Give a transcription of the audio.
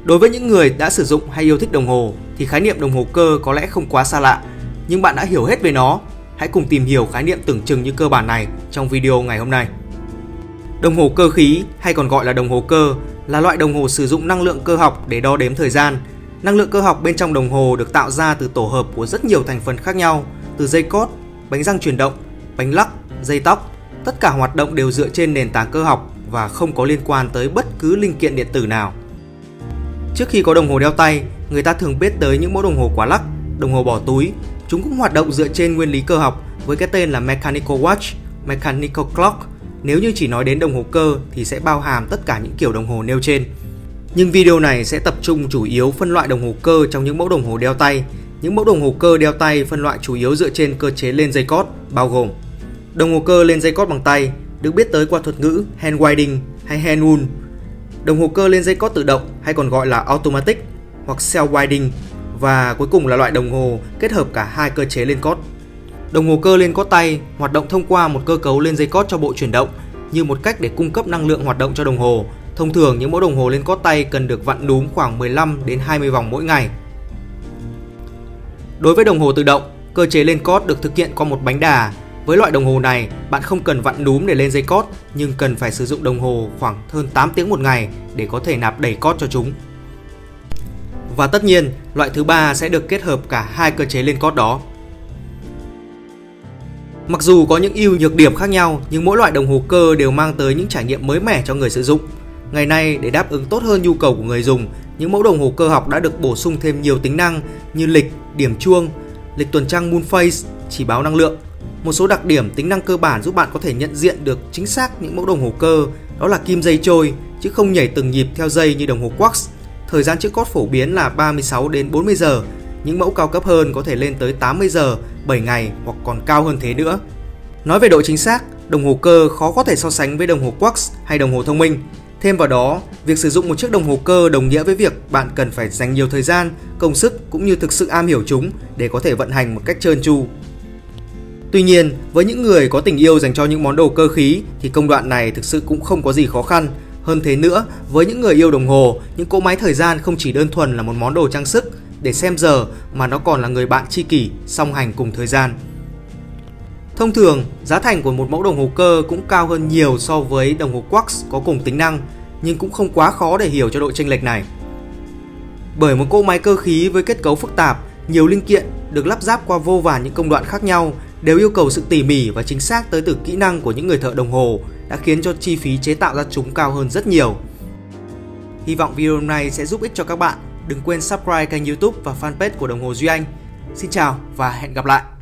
Đối với những người đã sử dụng hay yêu thích đồng hồ thì khái niệm đồng hồ cơ có lẽ không quá xa lạ, nhưng bạn đã hiểu hết về nó. Hãy cùng tìm hiểu khái niệm tưởng chừng như cơ bản này trong video ngày hôm nay. Đồng hồ cơ khí hay còn gọi là đồng hồ cơ là loại đồng hồ sử dụng năng lượng cơ học để đo đếm thời gian. Năng lượng cơ học bên trong đồng hồ được tạo ra từ tổ hợp của rất nhiều thành phần khác nhau, từ dây cót, bánh răng chuyển động, bánh lắc, dây tóc. Tất cả hoạt động đều dựa trên nền tảng cơ học và không có liên quan tới bất cứ linh kiện điện tử nào. Trước khi có đồng hồ đeo tay, người ta thường biết tới những mẫu đồng hồ quả lắc, đồng hồ bỏ túi. Chúng cũng hoạt động dựa trên nguyên lý cơ học với cái tên là Mechanical Watch, Mechanical Clock. Nếu như chỉ nói đến đồng hồ cơ thì sẽ bao hàm tất cả những kiểu đồng hồ nêu trên. Nhưng video này sẽ tập trung chủ yếu phân loại đồng hồ cơ trong những mẫu đồng hồ đeo tay. Những mẫu đồng hồ cơ đeo tay phân loại chủ yếu dựa trên cơ chế lên dây cót, bao gồm đồng hồ cơ lên dây cót bằng tay, được biết tới qua thuật ngữ hand winding hay hand wool. Đồng hồ cơ lên dây cót tự động hay còn gọi là automatic hoặc self winding, và cuối cùng là loại đồng hồ kết hợp cả hai cơ chế lên cót. Đồng hồ cơ lên cót tay hoạt động thông qua một cơ cấu lên dây cót cho bộ chuyển động như một cách để cung cấp năng lượng hoạt động cho đồng hồ. Thông thường những mẫu đồng hồ lên cót tay cần được vặn núm khoảng 15 đến 20 vòng mỗi ngày. Đối với đồng hồ tự động, cơ chế lên cót được thực hiện qua một bánh đà. Với loại đồng hồ này, bạn không cần vặn núm để lên dây cót, nhưng cần phải sử dụng đồng hồ khoảng hơn 8 tiếng một ngày để có thể nạp đầy cót cho chúng. Và tất nhiên, loại thứ ba sẽ được kết hợp cả hai cơ chế lên cót đó. Mặc dù có những ưu nhược điểm khác nhau, nhưng mỗi loại đồng hồ cơ đều mang tới những trải nghiệm mới mẻ cho người sử dụng. Ngày nay, để đáp ứng tốt hơn nhu cầu của người dùng, những mẫu đồng hồ cơ học đã được bổ sung thêm nhiều tính năng như lịch, điểm chuông, lịch tuần trăng moon phase, chỉ báo năng lượng. Một số đặc điểm tính năng cơ bản giúp bạn có thể nhận diện được chính xác những mẫu đồng hồ cơ, đó là kim dây trôi chứ không nhảy từng nhịp theo dây như đồng hồ quartz. Thời gian chữa cót phổ biến là 36 đến 40 giờ, những mẫu cao cấp hơn có thể lên tới 80 giờ, 7 ngày hoặc còn cao hơn thế nữa. Nói về độ chính xác, đồng hồ cơ khó có thể so sánh với đồng hồ quartz hay đồng hồ thông minh. Thêm vào đó, việc sử dụng một chiếc đồng hồ cơ đồng nghĩa với việc bạn cần phải dành nhiều thời gian, công sức cũng như thực sự am hiểu chúng để có thể vận hành một cách trơn tru. Tuy nhiên, với những người có tình yêu dành cho những món đồ cơ khí thì công đoạn này thực sự cũng không có gì khó khăn. Hơn thế nữa, với những người yêu đồng hồ, những cỗ máy thời gian không chỉ đơn thuần là một món đồ trang sức để xem giờ mà nó còn là người bạn tri kỷ song hành cùng thời gian. Thông thường, giá thành của một mẫu đồng hồ cơ cũng cao hơn nhiều so với đồng hồ quartz có cùng tính năng, nhưng cũng không quá khó để hiểu cho độ chênh lệch này. Bởi một cỗ máy cơ khí với kết cấu phức tạp, nhiều linh kiện được lắp ráp qua vô vàn những công đoạn khác nhau đều yêu cầu sự tỉ mỉ và chính xác tới từ kỹ năng của những người thợ đồng hồ đã khiến cho chi phí chế tạo ra chúng cao hơn rất nhiều. Hy vọng video này sẽ giúp ích cho các bạn. Đừng quên subscribe kênh YouTube và fanpage của Đồng hồ Duy Anh. Xin chào và hẹn gặp lại!